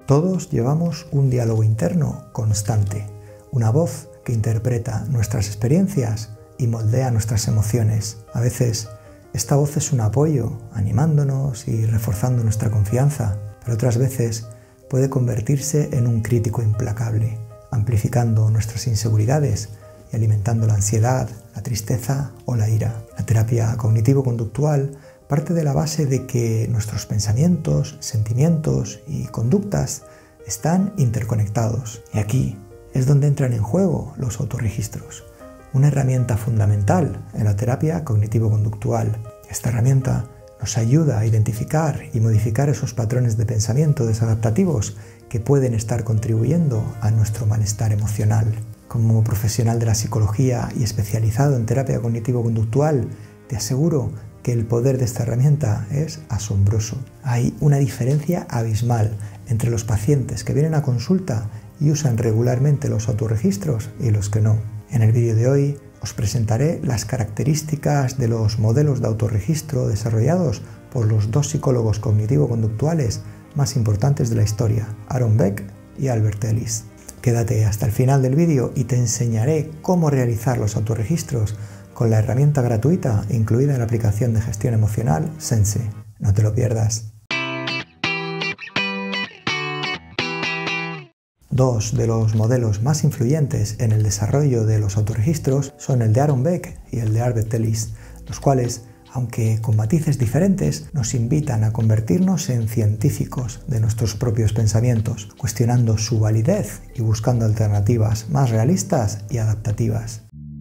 Todos llevamos un diálogo interno constante, una voz que interpreta nuestras experiencias y moldea nuestras emociones. A veces, esta voz es un apoyo, animándonos y reforzando nuestra confianza, pero otras veces puede convertirse en un crítico implacable, amplificando nuestras inseguridades y alimentando la ansiedad, la tristeza o la ira. La terapia cognitivo-conductual parte de la base de que nuestros pensamientos, sentimientos y conductas están interconectados. Y aquí es donde entran en juego los autorregistros, una herramienta fundamental en la terapia cognitivo-conductual. Esta herramienta nos ayuda a identificar y modificar esos patrones de pensamiento desadaptativos que pueden estar contribuyendo a nuestro malestar emocional. Como profesional de la psicología y especializado en terapia cognitivo-conductual, te aseguro que el poder de esta herramienta es asombroso. Hay una diferencia abismal entre los pacientes que vienen a consulta y usan regularmente los autorregistros y los que no. En el vídeo de hoy os presentaré las características de los modelos de autorregistro desarrollados por los dos psicólogos cognitivo-conductuales más importantes de la historia, Aaron Beck y Albert Ellis. Quédate hasta el final del vídeo y te enseñaré cómo realizar los autorregistros con la herramienta gratuita incluida en la aplicación de gestión emocional Sense. No te lo pierdas. Dos de los modelos más influyentes en el desarrollo de los autorregistros son el de Aaron Beck y el de Albert Ellis, los cuales, aunque con matices diferentes, nos invitan a convertirnos en científicos de nuestros propios pensamientos, cuestionando su validez y buscando alternativas más realistas y adaptativas.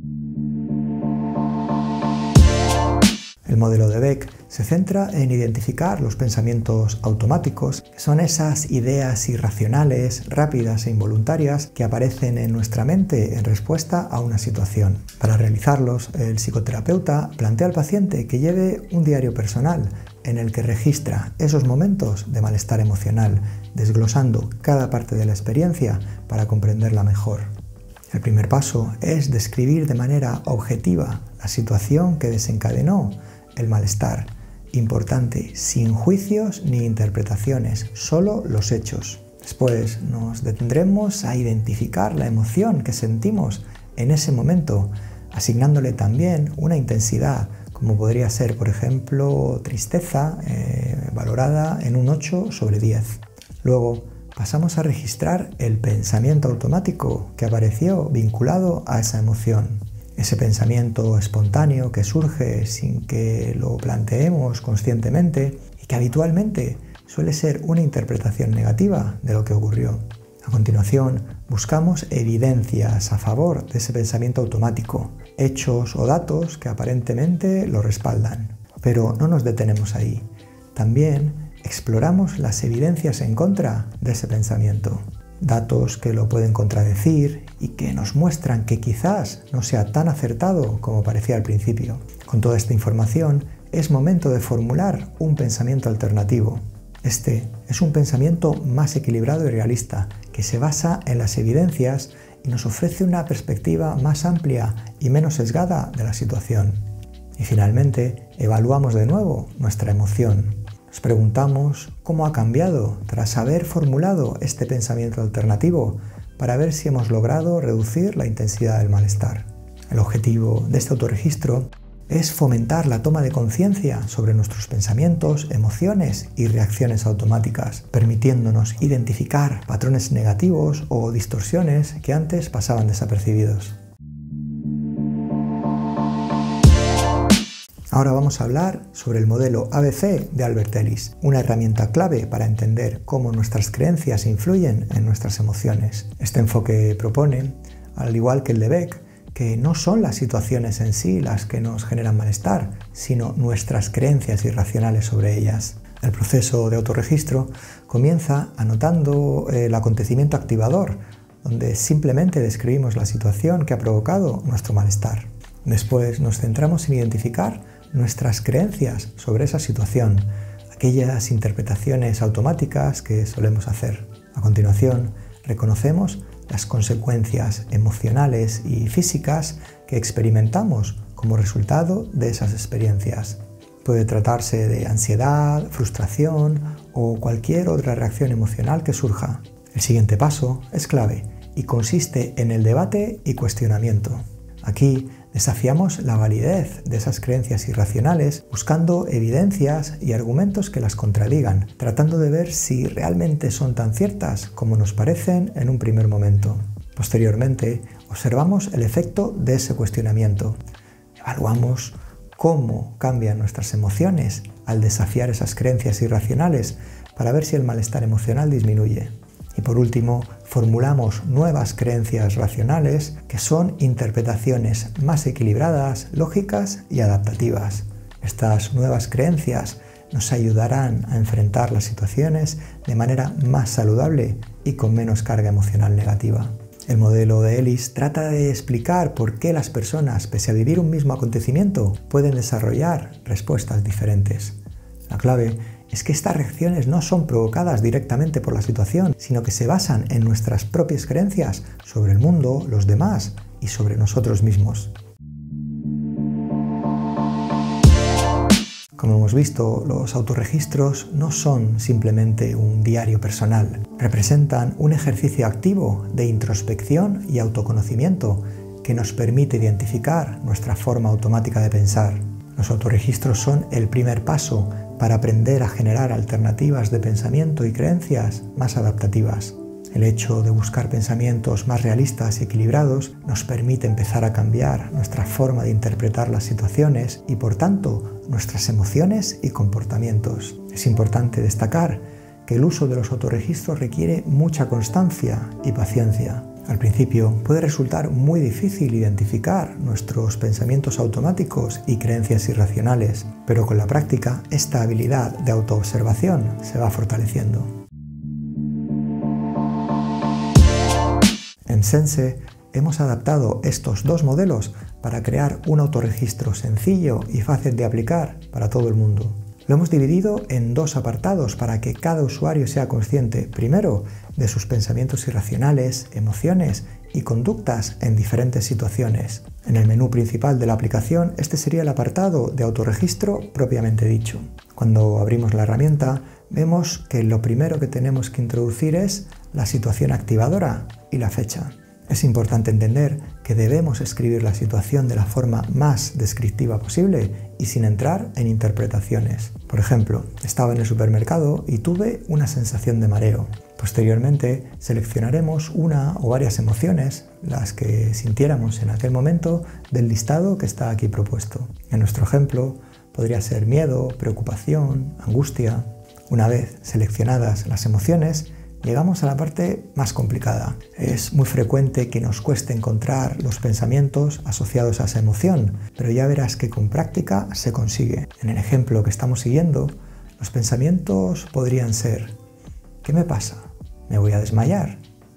El modelo de Beck se centra en identificar los pensamientos automáticos, que son esas ideas irracionales, rápidas e involuntarias que aparecen en nuestra mente en respuesta a una situación. Para realizarlos, el psicoterapeuta plantea al paciente que lleve un diario personal en el que registra esos momentos de malestar emocional, desglosando cada parte de la experiencia para comprenderla mejor. El primer paso es describir de manera objetiva la situación que desencadenó el malestar. Importante, sin juicios ni interpretaciones, solo los hechos. Después nos detendremos a identificar la emoción que sentimos en ese momento, asignándole también una intensidad, como podría ser, por ejemplo, tristeza, valorada en un 8 sobre 10. Luego pasamos a registrar el pensamiento automático que apareció vinculado a esa emoción. Ese pensamiento espontáneo que surge sin que lo planteemos conscientemente y que habitualmente suele ser una interpretación negativa de lo que ocurrió. A continuación, buscamos evidencias a favor de ese pensamiento automático, hechos o datos que aparentemente lo respaldan. Pero no nos detenemos ahí. También exploramos las evidencias en contra de ese pensamiento. Datos que lo pueden contradecir y que nos muestran que quizás no sea tan acertado como parecía al principio. Con toda esta información, es momento de formular un pensamiento alternativo. Este es un pensamiento más equilibrado y realista, que se basa en las evidencias y nos ofrece una perspectiva más amplia y menos sesgada de la situación. Y finalmente, evaluamos de nuevo nuestra emoción. Nos preguntamos cómo ha cambiado tras haber formulado este pensamiento alternativo para ver si hemos logrado reducir la intensidad del malestar. El objetivo de este autorregistro es fomentar la toma de conciencia sobre nuestros pensamientos, emociones y reacciones automáticas, permitiéndonos identificar patrones negativos o distorsiones que antes pasaban desapercibidos. Ahora vamos a hablar sobre el modelo ABC de Albert Ellis, una herramienta clave para entender cómo nuestras creencias influyen en nuestras emociones. Este enfoque propone, al igual que el de Beck, que no son las situaciones en sí las que nos generan malestar, sino nuestras creencias irracionales sobre ellas. El proceso de autorregistro comienza anotando el acontecimiento activador, donde simplemente describimos la situación que ha provocado nuestro malestar. Después nos centramos en identificar nuestras creencias sobre esa situación, aquellas interpretaciones automáticas que solemos hacer. A continuación, reconocemos las consecuencias emocionales y físicas que experimentamos como resultado de esas experiencias. Puede tratarse de ansiedad, frustración o cualquier otra reacción emocional que surja. El siguiente paso es clave y consiste en el debate y cuestionamiento. Aquí desafiamos la validez de esas creencias irracionales buscando evidencias y argumentos que las contradigan, tratando de ver si realmente son tan ciertas como nos parecen en un primer momento. Posteriormente, observamos el efecto de ese cuestionamiento. Evaluamos cómo cambian nuestras emociones al desafiar esas creencias irracionales para ver si el malestar emocional disminuye. Y por último, formulamos nuevas creencias racionales que son interpretaciones más equilibradas, lógicas y adaptativas. Estas nuevas creencias nos ayudarán a enfrentar las situaciones de manera más saludable y con menos carga emocional negativa. El modelo de Ellis trata de explicar por qué las personas, pese a vivir un mismo acontecimiento, pueden desarrollar respuestas diferentes. La clave es que estas reacciones no son provocadas directamente por la situación, sino que se basan en nuestras propias creencias sobre el mundo, los demás y sobre nosotros mismos. Como hemos visto, los autorregistros no son simplemente un diario personal, representan un ejercicio activo de introspección y autoconocimiento que nos permite identificar nuestra forma automática de pensar. Los autorregistros son el primer paso para aprender a generar alternativas de pensamiento y creencias más adaptativas. El hecho de buscar pensamientos más realistas y equilibrados nos permite empezar a cambiar nuestra forma de interpretar las situaciones y, por tanto, nuestras emociones y comportamientos. Es importante destacar que el uso de los autorregistros requiere mucha constancia y paciencia. Al principio puede resultar muy difícil identificar nuestros pensamientos automáticos y creencias irracionales, pero con la práctica esta habilidad de autoobservación se va fortaleciendo. En Sense hemos adaptado estos dos modelos para crear un autorregistro sencillo y fácil de aplicar para todo el mundo. Lo hemos dividido en dos apartados para que cada usuario sea consciente, primero, de sus pensamientos irracionales, emociones y conductas en diferentes situaciones. En el menú principal de la aplicación, este sería el apartado de autorregistro propiamente dicho. Cuando abrimos la herramienta, vemos que lo primero que tenemos que introducir es la situación activadora y la fecha. Es importante entender que debemos escribir la situación de la forma más descriptiva posible y sin entrar en interpretaciones. Por ejemplo, estaba en el supermercado y tuve una sensación de mareo. Posteriormente, seleccionaremos una o varias emociones, las que sintiéramos en aquel momento, del listado que está aquí propuesto. En nuestro ejemplo, podría ser miedo, preocupación, angustia. Una vez seleccionadas las emociones, llegamos a la parte más complicada. Es muy frecuente que nos cueste encontrar los pensamientos asociados a esa emoción, pero ya verás que con práctica se consigue. En el ejemplo que estamos siguiendo, los pensamientos podrían ser: ¿qué me pasa? ¿Me voy a desmayar?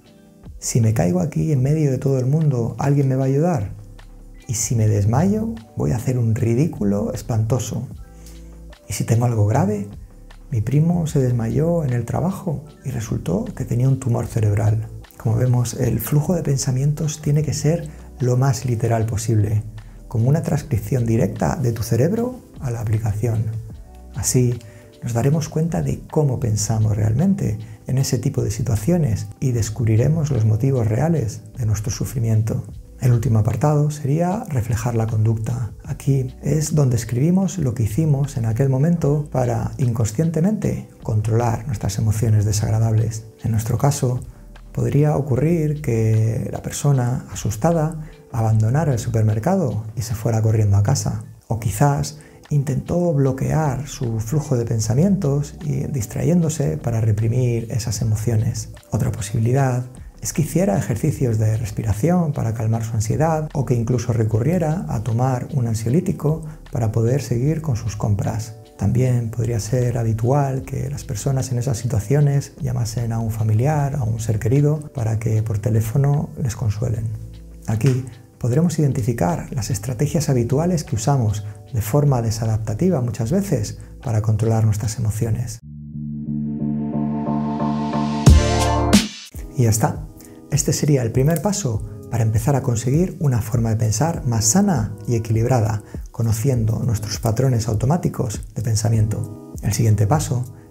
Si me caigo aquí en medio de todo el mundo, ¿alguien me va a ayudar? Y si me desmayo, voy a hacer un ridículo espantoso. ¿Y si tengo algo grave? Mi primo se desmayó en el trabajo y resultó que tenía un tumor cerebral. Como vemos, el flujo de pensamientos tiene que ser lo más literal posible, como una transcripción directa de tu cerebro a la aplicación. Así nos daremos cuenta de cómo pensamos realmente en ese tipo de situaciones y descubriremos los motivos reales de nuestro sufrimiento. El último apartado sería reflejar la conducta. Aquí es donde escribimos lo que hicimos en aquel momento para inconscientemente controlar nuestras emociones desagradables. En nuestro caso, podría ocurrir que la persona asustada abandonara el supermercado y se fuera corriendo a casa. O quizás intentó bloquear su flujo de pensamientos y distrayéndose para reprimir esas emociones. Otra posibilidad es que hiciera ejercicios de respiración para calmar su ansiedad o que incluso recurriera a tomar un ansiolítico para poder seguir con sus compras. También podría ser habitual que las personas en esas situaciones llamasen a un familiar, a un ser querido, para que por teléfono les consuelen. Aquí podremos identificar las estrategias habituales que usamos de forma desadaptativa muchas veces para controlar nuestras emociones. Y ya está. Este sería el primer paso para empezar a conseguir una forma de pensar más sana y equilibrada, conociendo nuestros patrones automáticos de pensamiento. El siguiente paso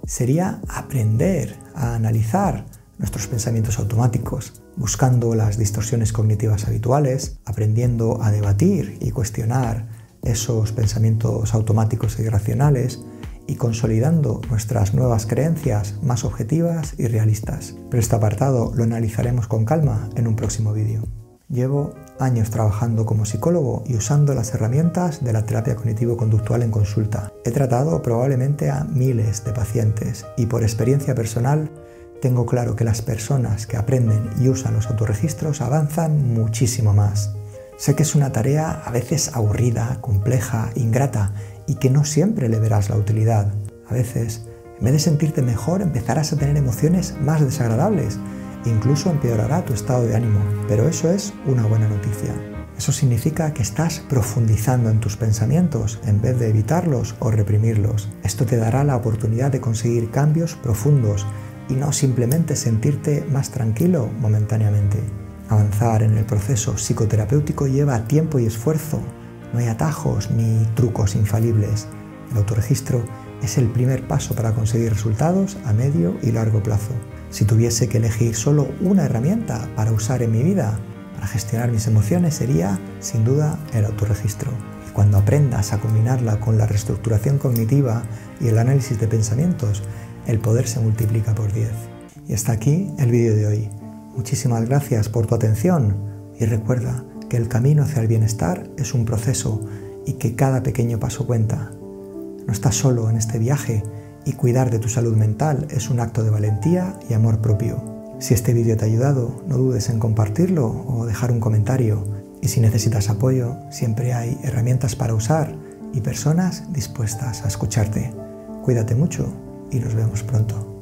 sería aprender a analizar nuestros pensamientos automáticos, buscando las distorsiones cognitivas habituales, aprendiendo a debatir y cuestionar esos pensamientos automáticos e irracionales y consolidando nuestras nuevas creencias más objetivas y realistas. Pero este apartado lo analizaremos con calma en un próximo vídeo. Llevo años trabajando como psicólogo y usando las herramientas de la terapia cognitivo-conductual en consulta. He tratado probablemente a miles de pacientes y por experiencia personal tengo claro que las personas que aprenden y usan los autorregistros avanzan muchísimo más. Sé que es una tarea a veces aburrida, compleja, ingrata y que no siempre le verás la utilidad. A veces, en vez de sentirte mejor, empezarás a tener emociones más desagradables e incluso empeorará tu estado de ánimo. Pero eso es una buena noticia. Eso significa que estás profundizando en tus pensamientos en vez de evitarlos o reprimirlos. Esto te dará la oportunidad de conseguir cambios profundos y no simplemente sentirte más tranquilo momentáneamente. Avanzar en el proceso psicoterapéutico lleva tiempo y esfuerzo. No hay atajos ni trucos infalibles. El autorregistro es el primer paso para conseguir resultados a medio y largo plazo. Si tuviese que elegir solo una herramienta para usar en mi vida, para gestionar mis emociones, sería, sin duda, el autorregistro. Y cuando aprendas a combinarla con la reestructuración cognitiva y el análisis de pensamientos, el poder se multiplica por 10. Y hasta aquí el vídeo de hoy. Muchísimas gracias por tu atención y recuerda que el camino hacia el bienestar es un proceso y que cada pequeño paso cuenta. No estás solo en este viaje y cuidar de tu salud mental es un acto de valentía y amor propio. Si este vídeo te ha ayudado, no dudes en compartirlo o dejar un comentario. Y si necesitas apoyo, siempre hay herramientas para usar y personas dispuestas a escucharte. Cuídate mucho y nos vemos pronto.